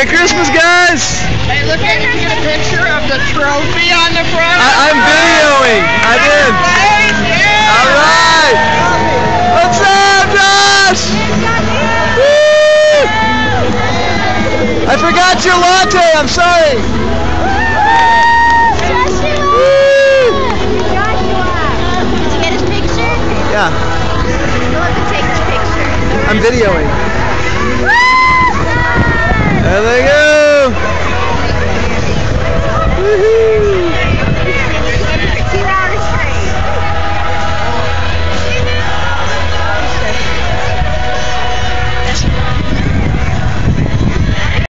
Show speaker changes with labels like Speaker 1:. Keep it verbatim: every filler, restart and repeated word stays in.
Speaker 1: Christmas, guys!
Speaker 2: Hey, look, I can get a picture of the trophy on the front.
Speaker 1: I I'm video.